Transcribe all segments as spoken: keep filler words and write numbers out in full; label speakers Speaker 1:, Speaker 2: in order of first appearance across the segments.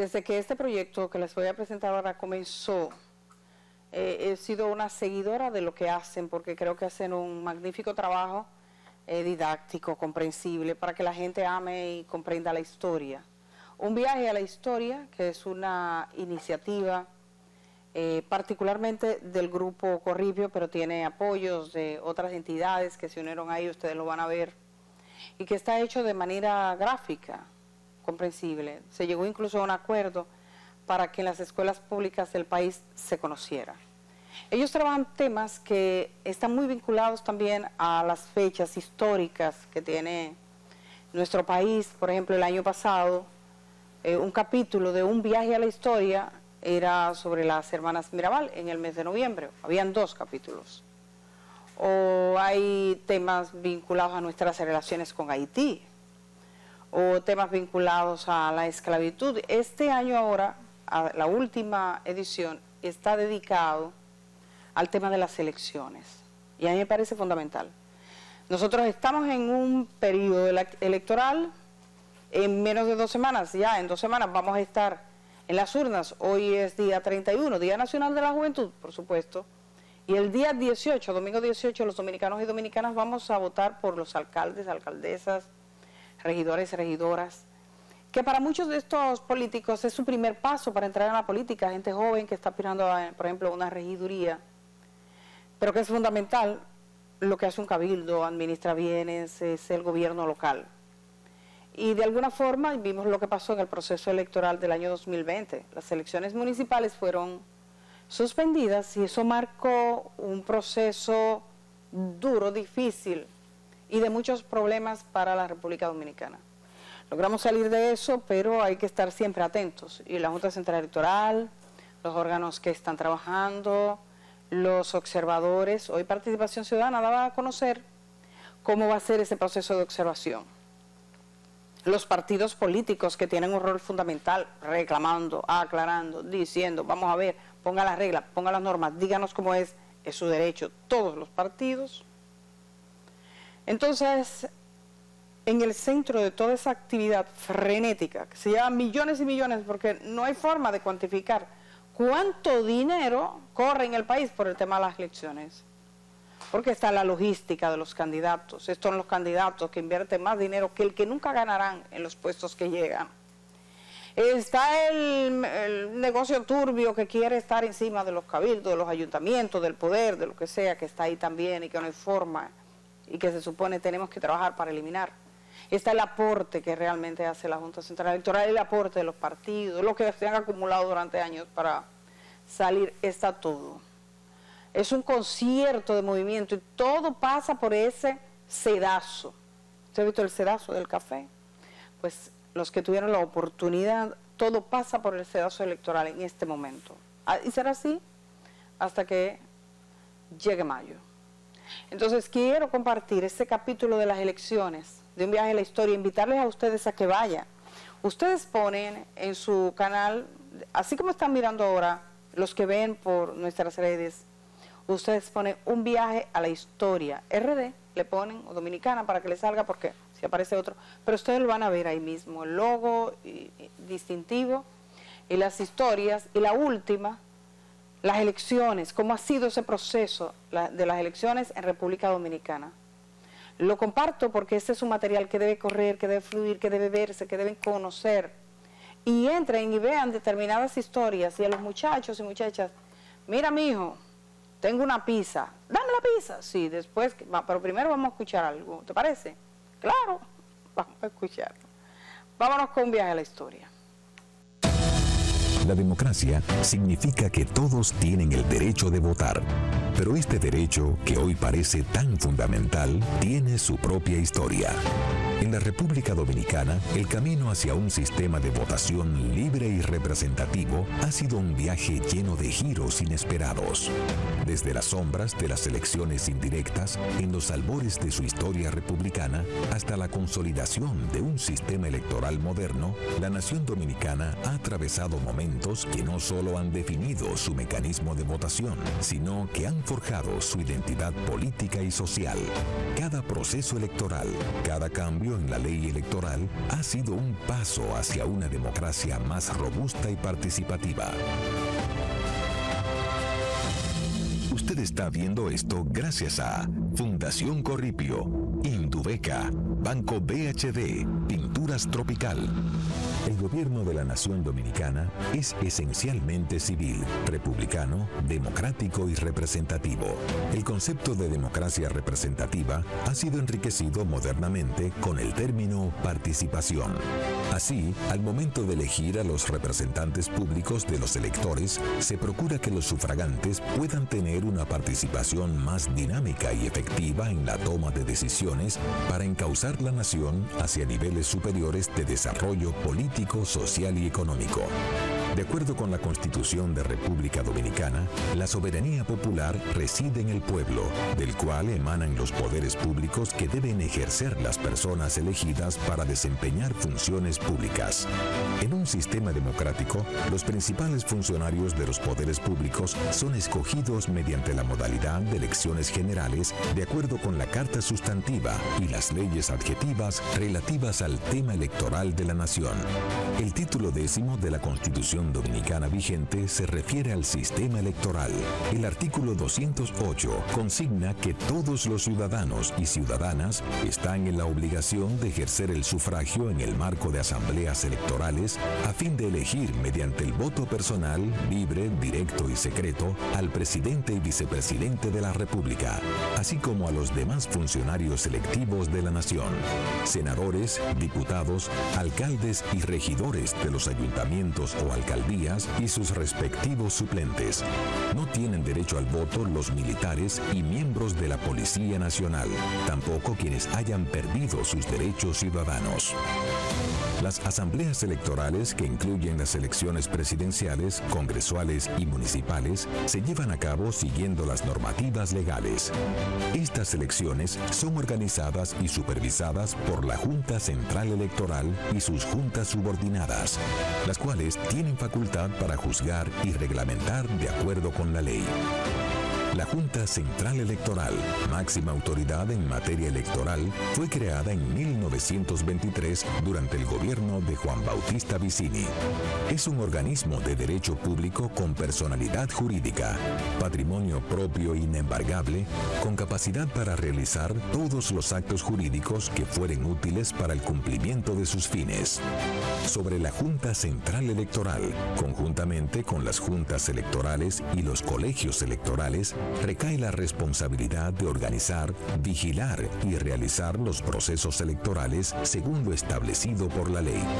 Speaker 1: Desde que este proyecto que les voy a presentar ahora comenzó, eh, he sido una seguidora de lo que hacen, porque creo que hacen un magnífico trabajo eh, didáctico, comprensible, para que la gente ame y comprenda la historia. Un viaje a la historia, que es una iniciativa eh, particularmente del grupo Corripio, pero tiene apoyos de otras entidades que se unieron ahí, ustedes lo van a ver, y que está hecho de manera gráfica, comprensible. Se llegó incluso a un acuerdo para que en las escuelas públicas del país se conociera. Ellos trabajan temas que están muy vinculados también a las fechas históricas que tiene nuestro país. Por ejemplo, el año pasado, eh, un capítulo de Un viaje a la historia era sobre las hermanas Mirabal en el mes de noviembre. Habían dos capítulos. O hay temas vinculados a nuestras relaciones con Haití, o temas vinculados a la esclavitud. Este año ahora, a la última edición, está dedicado al tema de las elecciones, y a mí me parece fundamental. Nosotros estamos en un periodo electoral, en menos de dos semanas, ya en dos semanas vamos a estar en las urnas. Hoy es día treinta y uno, Día Nacional de la Juventud, por supuesto, y el día dieciocho, domingo dieciocho, los dominicanos y dominicanas vamos a votar por los alcaldes, alcaldesas, regidores, regidoras, que para muchos de estos políticos es su primer paso para entrar en la política, gente joven que está aspirando a, por ejemplo, una regiduría, pero que es fundamental lo que hace un cabildo, administra bienes, es el gobierno local. Y de alguna forma vimos lo que pasó en el proceso electoral del año dos mil veinte. Las elecciones municipales fueron suspendidas y eso marcó un proceso duro, difícil y de muchos problemas para la República Dominicana. Logramos salir de eso, pero hay que estar siempre atentos. Y la Junta Central Electoral, los órganos que están trabajando, los observadores. Hoy Participación Ciudadana daba a conocer cómo va a ser ese proceso de observación. Los partidos políticos que tienen un rol fundamental, reclamando, aclarando, diciendo, vamos a ver, ponga las reglas, ponga las normas, díganos cómo es, es su derecho, todos los partidos. Entonces, en el centro de toda esa actividad frenética, que se lleva millones y millones, porque no hay forma de cuantificar cuánto dinero corre en el país por el tema de las elecciones, porque está la logística de los candidatos. Estos son los candidatos que invierten más dinero que el que nunca ganarán en los puestos que llegan. Está el, el negocio turbio que quiere estar encima de los cabildos, de los ayuntamientos, del poder, de lo que sea, que está ahí también y que no hay forma y que se supone tenemos que trabajar para eliminar. Está el aporte que realmente hace la Junta Central Electoral, el aporte de los partidos, lo que se han acumulado durante años para salir, está todo. Es un concierto de movimiento y todo pasa por ese sedazo. ¿Usted ha visto el sedazo del café? Pues los que tuvieron la oportunidad, todo pasa por el sedazo electoral en este momento. Y será así hasta que llegue mayo. Entonces quiero compartir este capítulo de las elecciones, de Un viaje a la historia, invitarles a ustedes a que vayan. Ustedes ponen en su canal, así como están mirando ahora, los que ven por nuestras redes, ustedes ponen Un viaje a la historia, R D, le ponen, o Dominicana, para que les salga, porque si aparece otro, pero ustedes lo van a ver ahí mismo, el logo y, y, distintivo, y las historias, y la última, las elecciones, cómo ha sido ese proceso la, de las elecciones en República Dominicana. Lo comparto porque este es un material que debe correr, que debe fluir, que debe verse, que deben conocer. Y entren y vean determinadas historias, y a los muchachos y muchachas, mira mijo, tengo una pizza, dame la pizza. Sí, después, pero primero vamos a escuchar algo, ¿te parece? Claro, vamos a escucharlo. Vámonos con Un viaje a la historia.
Speaker 2: La democracia significa que todos tienen el derecho de votar, pero este derecho, que hoy parece tan fundamental, tiene su propia historia. En la República Dominicana, el camino hacia un sistema de votación libre y representativo ha sido un viaje lleno de giros inesperados. Desde las sombras de las elecciones indirectas, en los albores de su historia republicana, hasta la consolidación de un sistema electoral moderno, la nación dominicana ha atravesado momentos que no solo han definido su mecanismo de votación, sino que han forjado su identidad política y social. Cada proceso electoral, cada cambio cambio en la ley electoral ha sido un paso hacia una democracia más robusta y participativa. Usted está viendo esto gracias a Fundación Corripio, Indubeca, Banco B H D, Pinturas Tropical. El gobierno de la Nación Dominicana es esencialmente civil, republicano, democrático y representativo. El concepto de democracia representativa ha sido enriquecido modernamente con el término participación. Así, al momento de elegir a los representantes públicos de los electores, se procura que los sufragantes puedan tener una participación más dinámica y efectiva en la toma de decisiones para encauzar la nación hacia niveles superiores de desarrollo político, social y económico. De acuerdo con la Constitución de República Dominicana, la soberanía popular reside en el pueblo, del cual emanan los poderes públicos que deben ejercer las personas elegidas para desempeñar funciones públicas. En un sistema democrático, los principales funcionarios de los poderes públicos son escogidos mediante la modalidad de elecciones generales de acuerdo con la Carta Sustantiva y las leyes adjetivas relativas al tema electoral de la nación. El título décimo de la Constitución Dominicana vigente se refiere al sistema electoral. El artículo doscientos ocho consigna que todos los ciudadanos y ciudadanas están en la obligación de ejercer el sufragio en el marco de asambleas electorales a fin de elegir mediante el voto personal, libre, directo y secreto al presidente y vicepresidente de la República, así como a los demás funcionarios electivos de la nación, senadores, diputados, alcaldes y regidores de los ayuntamientos o alcaldías y sus respectivos suplentes. No tienen derecho al voto los militares y miembros de la Policía Nacional, tampoco quienes hayan perdido sus derechos ciudadanos. Las asambleas electorales, que incluyen las elecciones presidenciales, congresuales y municipales, se llevan a cabo siguiendo las normativas legales. Estas elecciones son organizadas y supervisadas por la Junta Central Electoral y sus juntas subordinadas, las cuales tienen facultad para juzgar y reglamentar de acuerdo con la ley. La Junta Central Electoral, máxima autoridad en materia electoral, fue creada en mil novecientos veintitrés durante el gobierno de Juan Bautista Vicini. Es un organismo de derecho público con personalidad jurídica, patrimonio propio inembargable, con capacidad para realizar todos los actos jurídicos que fueren útiles para el cumplimiento de sus fines. Sobre la Junta Central Electoral, conjuntamente con las juntas electorales y los colegios electorales, recae la responsabilidad de organizar, vigilar y realizar los procesos electorales según lo establecido por la ley.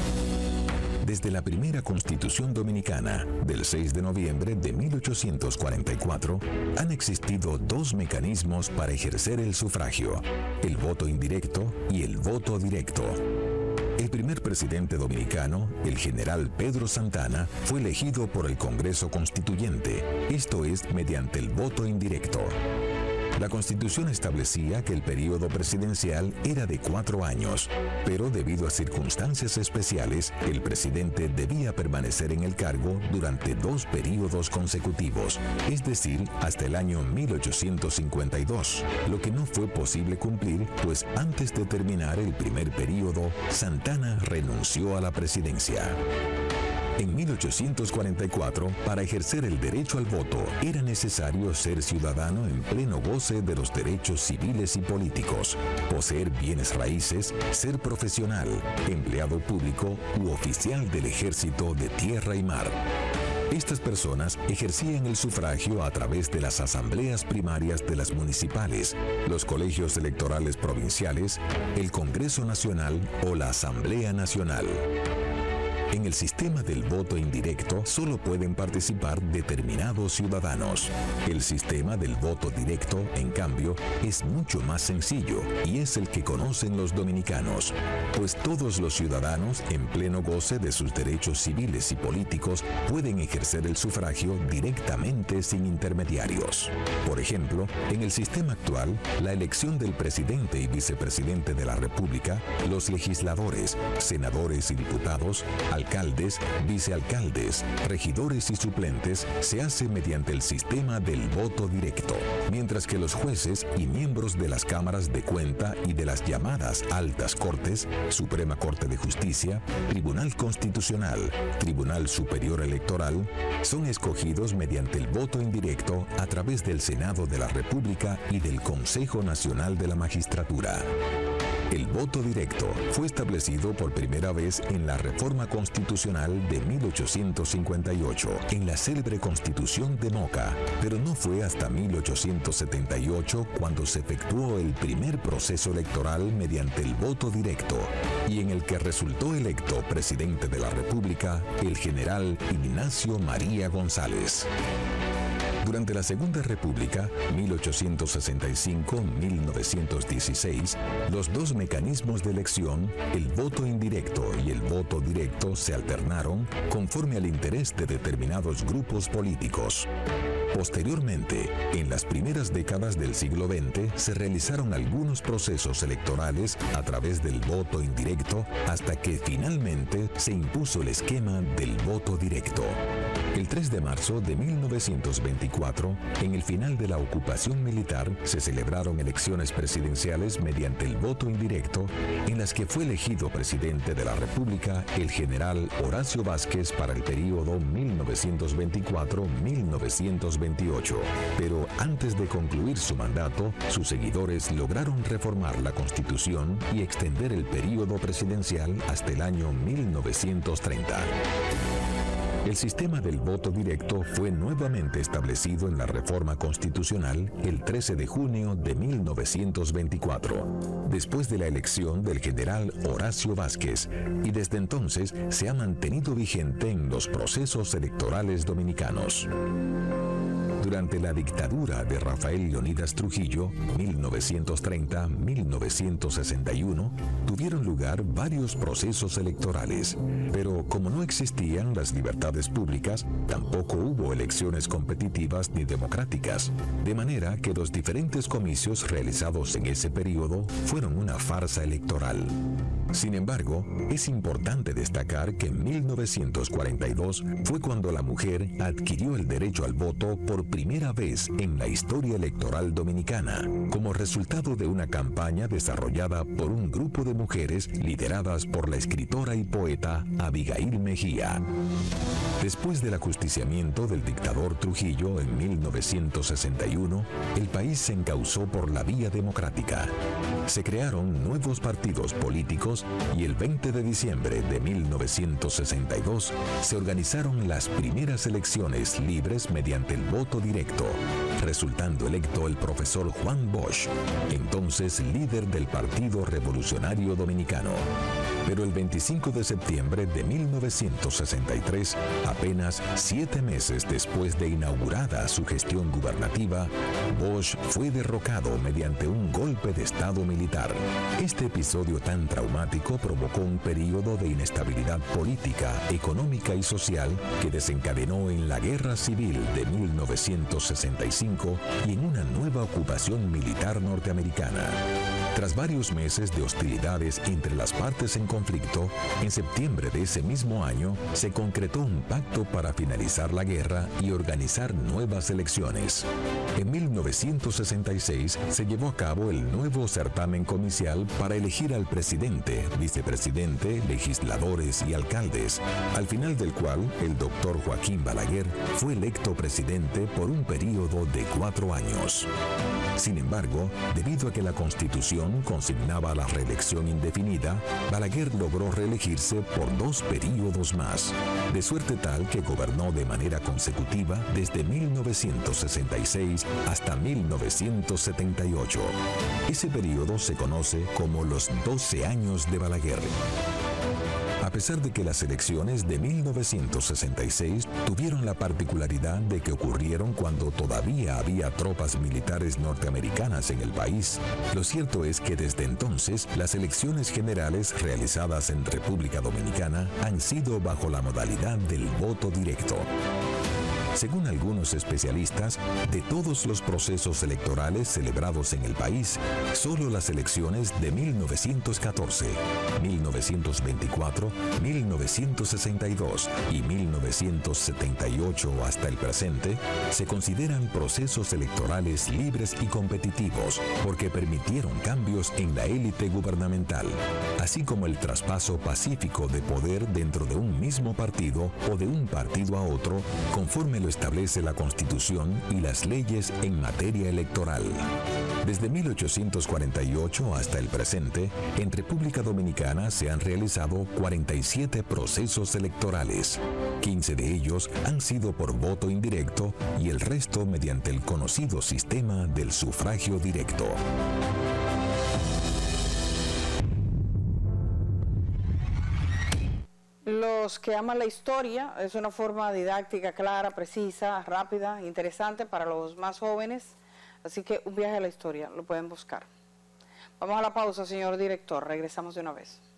Speaker 2: Desde la primera Constitución Dominicana, del seis de noviembre de mil ochocientos cuarenta y cuatro, han existido dos mecanismos para ejercer el sufragio: el voto indirecto y el voto directo. El primer presidente dominicano, el general Pedro Santana, fue elegido por el Congreso Constituyente, esto es, mediante el voto indirecto. La Constitución establecía que el período presidencial era de cuatro años, pero debido a circunstancias especiales, el presidente debía permanecer en el cargo durante dos períodos consecutivos, es decir, hasta el año mil ochocientos cincuenta y dos, lo que no fue posible cumplir, pues antes de terminar el primer período, Santana renunció a la presidencia. En mil ochocientos cuarenta y cuatro, para ejercer el derecho al voto, era necesario ser ciudadano en pleno goce de los derechos civiles y políticos, poseer bienes raíces, ser profesional, empleado público u oficial del ejército de tierra y mar. Estas personas ejercían el sufragio a través de las asambleas primarias de las municipales, los colegios electorales provinciales, el Congreso Nacional o la Asamblea Nacional. En el sistema del voto indirecto solo pueden participar determinados ciudadanos. El sistema del voto directo, en cambio, es mucho más sencillo y es el que conocen los dominicanos, pues todos los ciudadanos, en pleno goce de sus derechos civiles y políticos, pueden ejercer el sufragio directamente sin intermediarios. Por ejemplo, en el sistema actual, la elección del presidente y vicepresidente de la República, los legisladores, senadores y diputados, alcaldes, vicealcaldes, regidores y suplentes se hace mediante el sistema del voto directo, mientras que los jueces y miembros de las cámaras de cuenta y de las llamadas altas cortes, Suprema Corte de Justicia, Tribunal Constitucional, Tribunal Superior Electoral, son escogidos mediante el voto indirecto a través del Senado de la República y del Consejo Nacional de la Magistratura. El voto directo fue establecido por primera vez en la Reforma Constitucional de mil ochocientos cincuenta y ocho, en la célebre Constitución de Moca, pero no fue hasta mil ochocientos setenta y ocho cuando se efectuó el primer proceso electoral mediante el voto directo, y en el que resultó electo presidente de la República el general Ignacio María González. Durante la Segunda República, mil ochocientos sesenta y cinco a mil novecientos dieciséis, los dos mecanismos de elección, el voto indirecto y el voto directo, se alternaron conforme al interés de determinados grupos políticos. Posteriormente, en las primeras décadas del siglo veinte, se realizaron algunos procesos electorales a través del voto indirecto hasta que finalmente se impuso el esquema del voto directo. El tres de marzo de mil novecientos veinticuatro, en el final de la ocupación militar, se celebraron elecciones presidenciales mediante el voto indirecto, en las que fue elegido presidente de la República el general Horacio Vázquez para el período mil novecientos veinticuatro a mil novecientos veintiocho. Pero antes de concluir su mandato, sus seguidores lograron reformar la Constitución y extender el período presidencial hasta el año mil novecientos treinta. El sistema del voto directo fue nuevamente establecido en la Reforma Constitucional el trece de junio de mil novecientos veinticuatro, después de la elección del general Horacio Vázquez, y desde entonces se ha mantenido vigente en los procesos electorales dominicanos. Durante la dictadura de Rafael Leónidas Trujillo, mil novecientos treinta a mil novecientos sesenta y uno, tuvieron lugar varios procesos electorales, pero como no existían las libertades públicas, tampoco hubo elecciones competitivas ni democráticas, de manera que los diferentes comicios realizados en ese periodo fueron una farsa electoral. Sin embargo, es importante destacar que en mil novecientos cuarenta y dos fue cuando la mujer adquirió el derecho al voto por primera vez en la historia electoral dominicana, como resultado de una campaña desarrollada por un grupo de mujeres lideradas por la escritora y poeta Abigail Mejía. Después del ajusticiamiento del dictador Trujillo en mil novecientos sesenta y uno, el país se encauzó por la vía democrática. Se crearon nuevos partidos políticos y el veinte de diciembre de mil novecientos sesenta y dos se organizaron las primeras elecciones libres mediante el voto directo, resultando electo el profesor Juan Bosch, entonces líder del Partido Revolucionario Dominicano. Pero el veinticinco de septiembre de mil novecientos sesenta y tres, apenas siete meses después de inaugurada su gestión gubernativa, Bosch fue derrocado mediante un golpe de Estado militar. Este episodio tan traumático provocó un periodo de inestabilidad política, económica y social que desencadenó en la Guerra Civil de mil novecientos sesenta y cinco y en una nueva ocupación militar norteamericana. Tras varios meses de hostilidades entre las partes en conflicto, en septiembre de ese mismo año se concretó un pacto para finalizar la guerra y organizar nuevas elecciones. En mil novecientos sesenta y seis se llevó a cabo el nuevo certamen comicial para elegir al presidente, vicepresidente, legisladores y alcaldes, al final del cual el doctor Joaquín Balaguer fue electo presidente por un periodo de cuatro años. Sin embargo, debido a que la Constitución consignaba la reelección indefinida, Balaguer logró reelegirse por dos períodos más, de suerte tal que gobernó de manera consecutiva desde mil novecientos sesenta y seis hasta mil novecientos setenta y ocho. Ese período se conoce como los doce años de Balaguer. A pesar de que las elecciones de mil novecientos sesenta y seis tuvieron la particularidad de que ocurrieron cuando todavía había tropas militares norteamericanas en el país, lo cierto es que desde entonces las elecciones generales realizadas en República Dominicana han sido bajo la modalidad del voto directo. Según algunos especialistas, de todos los procesos electorales celebrados en el país, solo las elecciones de mil novecientos catorce, mil novecientos veinticuatro, mil novecientos sesenta y dos y mil novecientos setenta y ocho hasta el presente se consideran procesos electorales libres y competitivos porque permitieron cambios en la élite gubernamental, así como el traspaso pacífico de poder dentro de un mismo partido o de un partido a otro, conforme lo establece la Constitución y las leyes en materia electoral. Desde mil ochocientos cuarenta y ocho hasta el presente, en República Dominicana se han realizado cuarenta y siete procesos electorales. quince de ellos han sido por voto indirecto y el resto mediante el conocido sistema del sufragio directo.
Speaker 1: Los que aman la historia, es una forma didáctica, clara, precisa, rápida, interesante para los más jóvenes. Así que un viaje a la historia, lo pueden buscar. Vamos a la pausa, señor director. Regresamos de una vez.